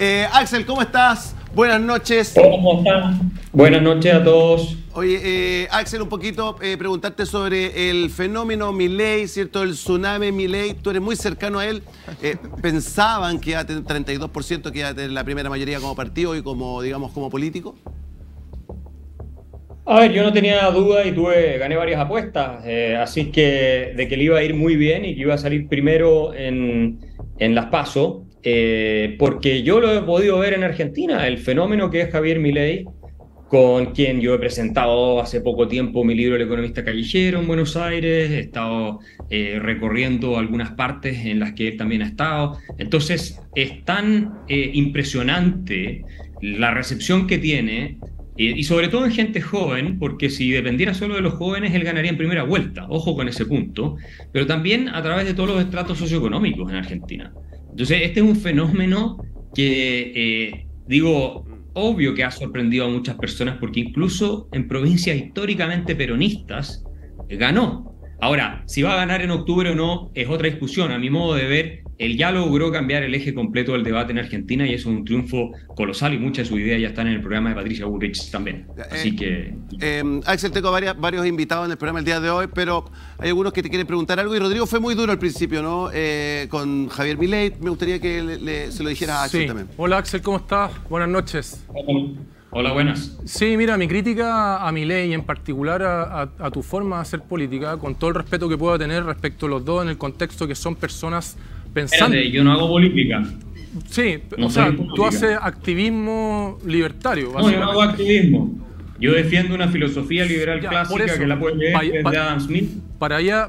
Axel, ¿cómo estás? Buenas noches. ¿Cómo están? Buenas noches a todos. Oye, Axel, un poquito preguntarte sobre el fenómeno Milei, ¿cierto? El tsunami Milei. Tú eres muy cercano a él. ¿Pensaban que iba a tener 32%, que iba a tener la primera mayoría como partido y como, digamos, como político? A ver, yo no tenía duda y gané varias apuestas, así que de que le iba a ir muy bien y que iba a salir primero en las PASO, porque yo lo he podido ver en Argentina, el fenómeno que es Javier Milei, con quien yo he presentado hace poco tiempo mi libro El economista callejero en Buenos Aires, he estado recorriendo algunas partes en las que él también ha estado. Entonces, es tan impresionante la recepción que tiene, y sobre todo en gente joven, porque si dependiera solo de los jóvenes, él ganaría en primera vuelta, ojo con ese punto, pero también a través de todos los estratos socioeconómicos en Argentina. Entonces, este es un fenómeno que, obvio que ha sorprendido a muchas personas, porque incluso en provincias históricamente peronistas, ganó. Ahora, si va a ganar en octubre o no, es otra discusión. A mi modo de ver, él ya logró cambiar el eje completo del debate en Argentina y eso es un triunfo colosal y muchas de sus ideas ya están en el programa de Patricia Bullrich también. Así que... Axel, tengo varios invitados en el programa el día de hoy, pero hay algunos que te quieren preguntar algo y Rodrigo fue muy duro al principio, ¿no? Con Javier Milei, me gustaría que se lo dijeras a Axel también. Hola Axel, ¿cómo estás? Buenas noches. Hola, buenas. Sí, mira, mi crítica a Milei y en particular a tu forma de hacer política, con todo el respeto que pueda tener respecto a los dos en el contexto que son personas pensantes. Espérate, yo no hago política. Sí, no o sea, política. Tú haces activismo libertario. No, yo no hago activismo. Yo defiendo una filosofía liberal clásica eso, que la puedes leer desde Adam Smith. Para allá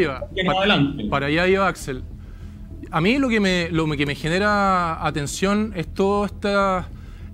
iba Axel. A mí lo que me genera atención es todo esta...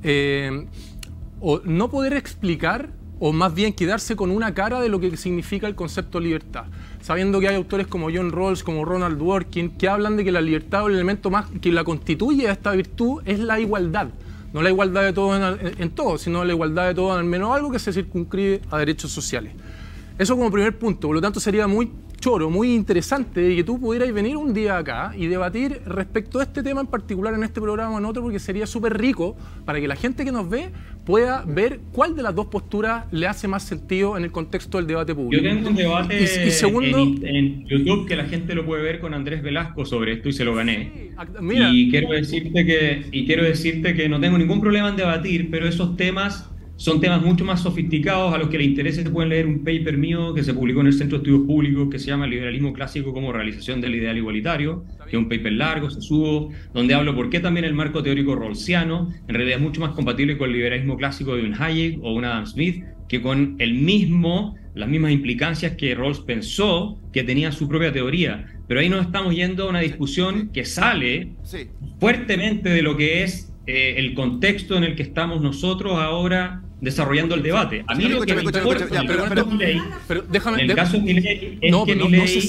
o no poder explicar, o más bien quedarse con una cara de lo que significa el concepto de libertad. Sabiendo que hay autores como John Rawls, como Ronald Dworkin, que hablan de que la libertad o el elemento más que la constituye a esta virtud es la igualdad. No la igualdad de todos en todo, sino la igualdad de todos en al menos algo que se circunscribe a derechos sociales. Eso como primer punto. Por lo tanto, sería muy choro, muy interesante que tú pudieras venir un día acá y debatir respecto a este tema en particular en este programa o en otro, porque sería súper rico para que la gente que nos ve pueda ver cuál de las dos posturas le hace más sentido en el contexto del debate público. Yo tengo un debate segundo, en YouTube que la gente lo puede ver con Andrés Velasco sobre esto y se lo gané. Mira, y quiero decirte que no tengo ningún problema en debatir, pero esos temas son temas mucho más sofisticados. A los que les interese pueden leer un paper mío que se publicó en el Centro de Estudios Públicos que se llama Liberalismo Clásico como realización del ideal igualitario, que es un paper largo, se subo, donde hablo por qué también el marco teórico rawlsiano en realidad es mucho más compatible con el liberalismo clásico de un Hayek o un Adam Smith que con las mismas implicancias que Rawls pensó que tenía su propia teoría. Pero ahí nos estamos yendo a una discusión que sale fuertemente de lo que es el contexto en el que estamos nosotros ahora desarrollando el debate. A mí lo que me importa en el caso de Milei es que Milei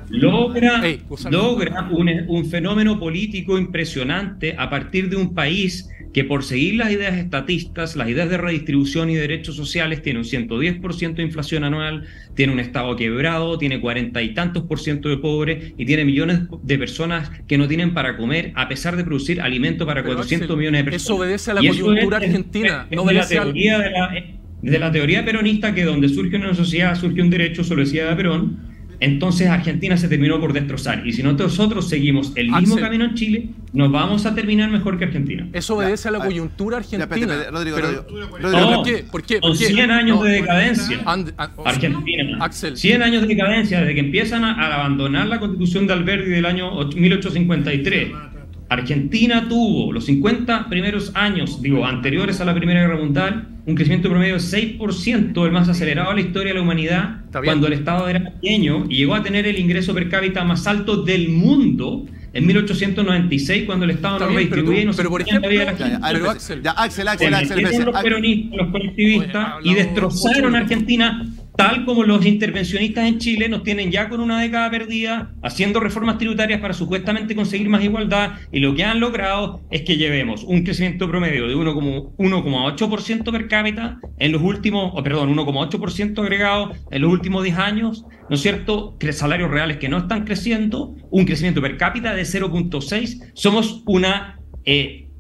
logra un fenómeno político impresionante a partir de un país que por seguir las ideas estatistas, las ideas de redistribución y derechos sociales, tiene un 110% de inflación anual, tiene un Estado quebrado, tiene 40 y tantos % de pobres y tiene millones de personas que no tienen para comer a pesar de producir alimento para 400 millones de personas. Eso obedece a la coyuntura argentina. No obedece de la teoría peronista, que donde surge una sociedad, surge un derecho, eso lo decía Perón. Entonces Argentina se terminó por destrozar. Y si nosotros seguimos el mismo camino en Chile, nos vamos a terminar mejor que Argentina. Eso obedece a la coyuntura argentina. Rodrigo, ¿Por qué? Son 100 años de decadencia. Argentina. Axel. 100 años de decadencia, desde que empiezan a abandonar la Constitución de Alberdi del año 1853. Argentina tuvo los 50 primeros años, anteriores a la Primera Guerra Mundial, un crecimiento promedio de 6%, el más acelerado de la historia de la humanidad, cuando el Estado era pequeño, y llegó a tener el ingreso per cápita más alto del mundo en 1896, cuando el Estado no redistribuía y no se había la gente. Axel, los peronistas, los colectivistas, y destrozaron Argentina, tal como los intervencionistas en Chile nos tienen ya con una década perdida, haciendo reformas tributarias para supuestamente conseguir más igualdad, y lo que han logrado es que llevemos un crecimiento promedio de 1,8% per cápita en los últimos, 1,8% agregado en los últimos 10 años, ¿no es cierto? Salarios reales que no están creciendo, un crecimiento per cápita de 0,6. Somos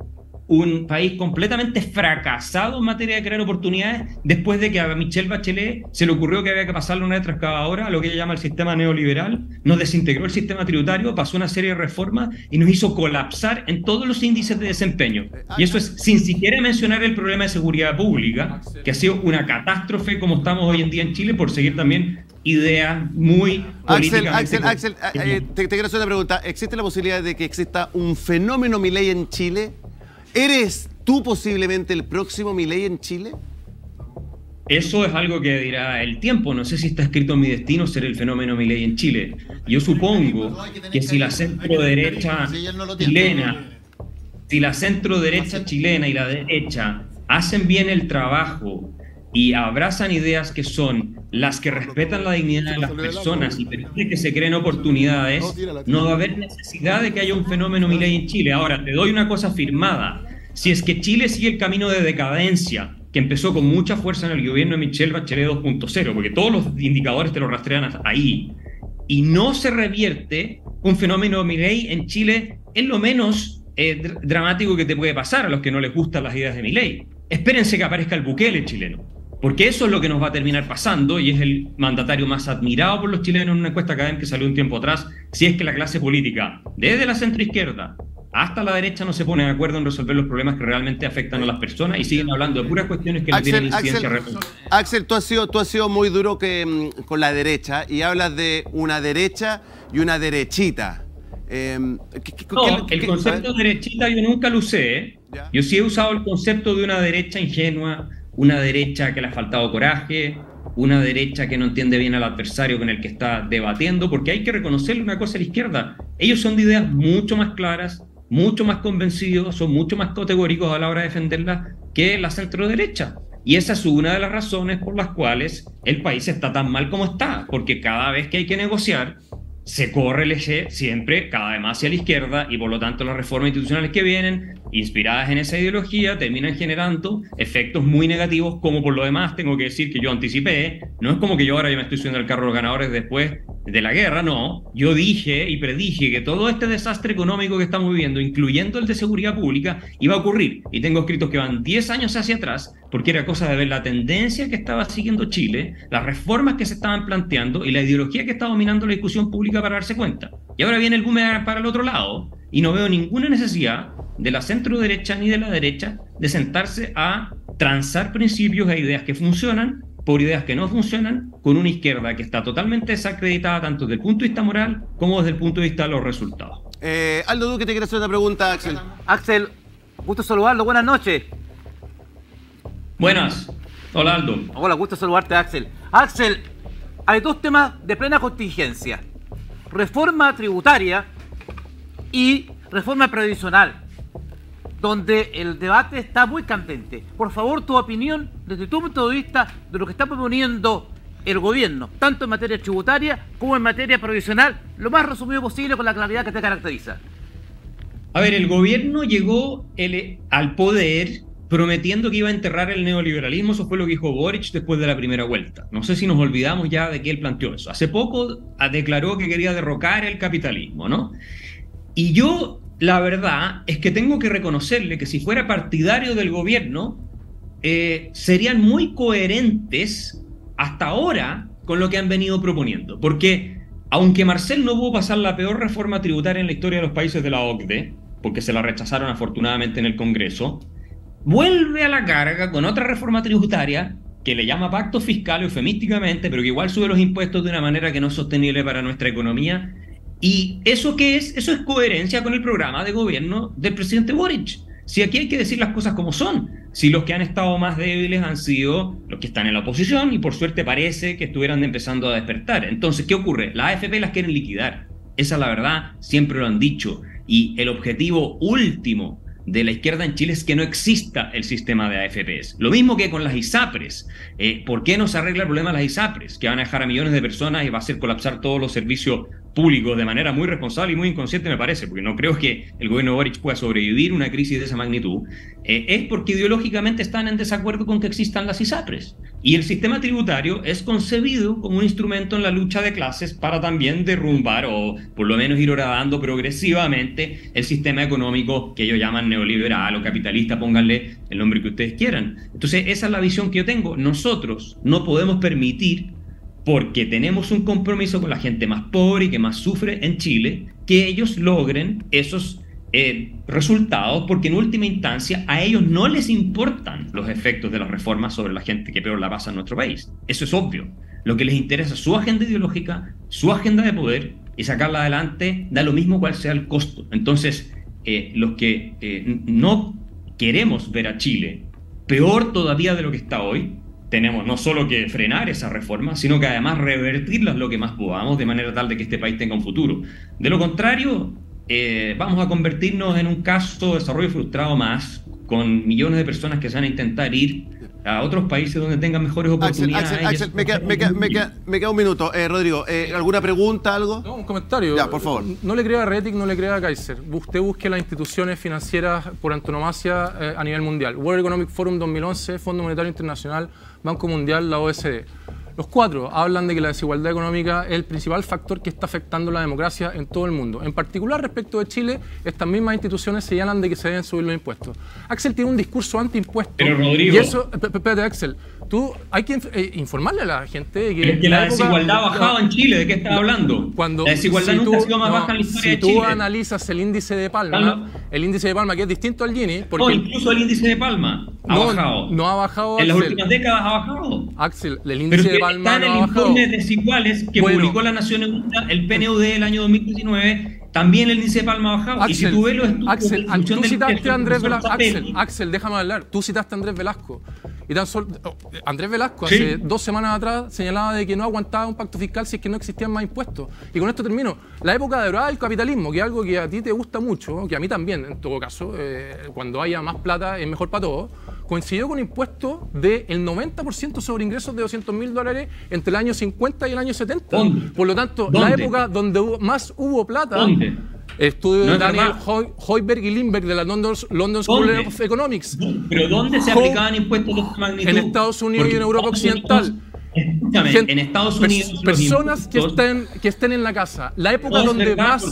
un país completamente fracasado en materia de crear oportunidades después de que a Michelle Bachelet se le ocurrió que había que pasarle una retroexcavadora a lo que ella llama el sistema neoliberal, nos desintegró el sistema tributario, pasó una serie de reformas y nos hizo colapsar en todos los índices de desempeño. Y eso es sin siquiera mencionar el problema de seguridad pública, que ha sido una catástrofe como estamos hoy en día en Chile por seguir también ideas muy políticamente... Axel, te quiero hacer una pregunta. ¿Existe la posibilidad de que exista un fenómeno Milei en Chile? ¿Eres tú posiblemente el próximo Milei en Chile? Eso es algo que dirá el tiempo. No sé si está escrito en mi destino ser el fenómeno Milei en Chile. Yo supongo que si la centro-derecha chilena, y la derecha hacen bien el trabajo y abrazan ideas que son las que respetan la dignidad de las personas y permiten que se creen oportunidades, no va a haber necesidad de que haya un fenómeno Milei en Chile. Ahora, te doy una cosa firmada. Si es que Chile sigue el camino de decadencia, que empezó con mucha fuerza en el gobierno de Michelle Bachelet 2.0, porque todos los indicadores te lo rastrean ahí, y no se revierte, un fenómeno Milei en Chile es lo menos dramático que te puede pasar a los que no les gustan las ideas de Milei. Espérense que aparezca el Bukele chileno. Porque eso es lo que nos va a terminar pasando y es el mandatario más admirado por los chilenos en una encuesta académica que salió un tiempo atrás, si es que la clase política, desde la centroizquierda hasta la derecha, no se pone de acuerdo en resolver los problemas que realmente afectan a las personas y siguen hablando de puras cuestiones que no tienen incidencia real. Axel, tú has sido muy duro con la derecha y hablas de una derecha y una derechita. No, el concepto de derechita yo nunca lo usé, ¿eh? Yo sí he usado el concepto de una derecha ingenua, una derecha que le ha faltado coraje, una derecha que no entiende bien al adversario con el que está debatiendo, porque hay que reconocerle una cosa a la izquierda. Ellos son de ideas mucho más claras, mucho más convencidos, son mucho más categóricos a la hora de defenderlas que la centro-derecha. Y esa es una de las razones por las cuales el país está tan mal como está, porque cada vez que hay que negociar, se corre el eje siempre cada vez más hacia la izquierda y por lo tanto las reformas institucionales que vienen, inspiradas en esa ideología, terminan generando efectos muy negativos, como por lo demás tengo que decir que yo anticipé, no es como que yo ahora ya me estoy subiendo al carro de los ganadores después de la guerra, no, yo dije y predije que todo este desastre económico que estamos viviendo, incluyendo el de seguridad pública, iba a ocurrir, y tengo escritos que van 10 años hacia atrás, porque era cosa de ver la tendencia que estaba siguiendo Chile, las reformas que se estaban planteando y la ideología que estaba dominando la discusión pública para darse cuenta. Y ahora viene el boomerang para el otro lado, y no veo ninguna necesidad de la centro-derecha ni de la derecha de sentarse a transar principios e ideas que funcionan por ideas que no funcionan, con una izquierda que está totalmente desacreditada tanto desde el punto de vista moral como desde el punto de vista de los resultados. Aldo Duque te quiere hacer una pregunta, Axel. Axel, gusto saludarlo, buenas noches. Buenas. Hola, Aldo. Hola, gusto saludarte, Axel. Axel, hay dos temas de plena contingencia: reforma tributaria y reforma previsional, donde el debate está muy candente. Por favor, tu opinión desde tu punto de vista de lo que está proponiendo el gobierno, tanto en materia tributaria como en materia previsional, lo más resumido posible con la claridad que te caracteriza. A ver, el gobierno llegó al poder prometiendo que iba a enterrar el neoliberalismo. Eso fue lo que dijo Boric después de la primera vuelta. No sé si nos olvidamos ya de que él planteó eso. Hace poco declaró que quería derrocar el capitalismo, ¿no? Y yo, la verdad, es que tengo que reconocerle que si fuera partidario del gobierno, serían muy coherentes hasta ahora con lo que han venido proponiendo. Porque, aunque Marcel no pudo pasar la peor reforma tributaria en la historia de los países de la OCDE, porque se la rechazaron afortunadamente en el Congreso, vuelve a la carga con otra reforma tributaria que le llama pacto fiscal eufemísticamente, pero que igual sube los impuestos de una manera que no es sostenible para nuestra economía. ¿Y eso qué es? Eso es coherencia con el programa de gobierno del presidente Boric. Si aquí hay que decir las cosas como son, si los que han estado más débiles han sido los que están en la oposición y por suerte parece que estuvieran empezando a despertar. Entonces, ¿qué ocurre? Las AFP las quieren liquidar. Esa es la verdad, siempre lo han dicho. Y el objetivo último de la izquierda en Chile es que no exista el sistema de AFPs. Lo mismo que con las ISAPRES. ¿Por qué no se arregla el problema de las ISAPRES? Que van a dejar a millones de personas y va a hacer colapsar todos los servicios públicos de manera muy responsable y muy inconsciente, me parece, porque no creo que el gobierno de Boric pueda sobrevivir una crisis de esa magnitud, es porque ideológicamente están en desacuerdo con que existan las ISAPRES. Y el sistema tributario es concebido como un instrumento en la lucha de clases para también derrumbar o por lo menos ir horadando progresivamente el sistema económico que ellos llaman neoliberal o capitalista, pónganle el nombre que ustedes quieran. Entonces, esa es la visión que yo tengo. Nosotros no podemos permitir, porque tenemos un compromiso con la gente más pobre y que más sufre en Chile, que ellos logren esos resultados, porque en última instancia a ellos no les importan los efectos de las reformas sobre la gente que peor la pasa en nuestro país. Eso es obvio. Lo que les interesa es su agenda ideológica, su agenda de poder, y sacarla adelante da lo mismo cuál sea el costo. Entonces, los que no queremos ver a Chile peor todavía de lo que está hoy, tenemos no solo que frenar esa reforma, sino que además revertirlas lo que más podamos, de manera tal de que este país tenga un futuro. De lo contrario, vamos a convertirnos en un caso de desarrollo frustrado más, con millones de personas que se van a intentar ir a otros países donde tengan mejores oportunidades. Axel, me queda un minuto. Rodrigo, ¿alguna pregunta, algo? No, un comentario. Ya, por favor. No le crea a Rettig, no le crea a Kaiser. Usted busque las instituciones financieras por antonomasia a nivel mundial. World Economic Forum 2011, Fondo Monetario Internacional, Banco Mundial, la OSD. Los cuatro hablan de que la desigualdad económica es el principal factor que está afectando la democracia en todo el mundo. En particular, respecto de Chile, estas mismas instituciones señalan de que se deben subir los impuestos. Axel tiene un discurso anti-impuesto. Pero, Rodrigo... Y eso, espérate, Axel, hay que informarle a la gente de que... Es que la desigualdad ha bajado en Chile, ¿de qué estás hablando? La desigualdad nunca ha sido más baja en la historia de Chile. Si tú analizas el índice de Palma, que es distinto al Gini... Porque no, incluso el índice de Palma ha bajado. No ha bajado, en Axel. Las últimas décadas ha bajado. Axel, el índice de Palma está en el informe de desiguales que publicó la Nación Unida, el PNUD del año 2019, también el índice de Palma ha bajado. Axel, y si tú ves los estudios Axel, tú citaste a Andrés Velasco. Zapelli, Axel, déjame hablar. Tú citaste a Andrés Velasco. Y tan solo, Andrés Velasco ¿sí? Hace 2 semanas atrás señalaba de que no aguantaba un pacto fiscal si es que no existían más impuestos. Y con esto termino. La época dorada del capitalismo, que es algo que a ti te gusta mucho, que a mí también, en todo caso, cuando haya más plata es mejor para todos, coincidió con impuestos del 90% sobre ingresos de $200.000 entre el año 50 y el año 70. ¿Dónde? Por lo tanto, ¿Dónde? la época donde más hubo plata... ¿Dónde? Estudio no de Daniel Heuberg y Lindbergh de la London School of Economics. ¿Pero dónde se aplicaban impuestos de esta magnitud? En Estados Unidos y en Europa Occidental. Escúchame, en Estados Unidos... Personas que estén en la casa. La época donde más...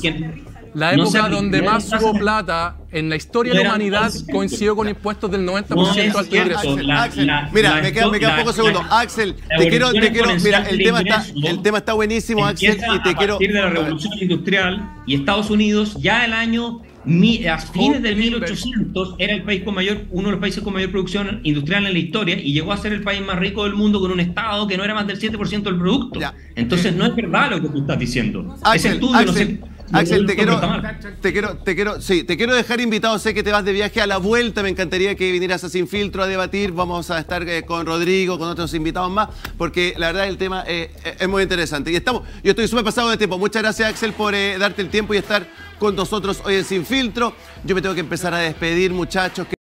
La época donde más hubo plata en la historia de la humanidad coincidió con impuestos del 90% al ingreso. Axel, mira, me quedan pocos segundos. Axel, te quiero, mira, el tema está buenísimo, Axel, y te quiero... A partir de la revolución industrial, y Estados Unidos ya el año... A fines del 1800 era el país con uno de los países con mayor producción industrial en la historia, y llegó a ser el país más rico del mundo con un estado que no era más del 7% del producto. Ya. Entonces no es verdad lo que tú estás diciendo. Axel, ese estudio no sé... Axel, te quiero dejar invitado. Sé que te vas de viaje. A la vuelta me encantaría que vinieras a Sin Filtro a debatir. Vamos a estar con Rodrigo, con otros invitados más, porque la verdad el tema es muy interesante. Yo estoy súper pasado de tiempo. Muchas gracias, Axel, por darte el tiempo y estar con nosotros hoy en Sin Filtro. Yo me tengo que empezar a despedir, muchachos.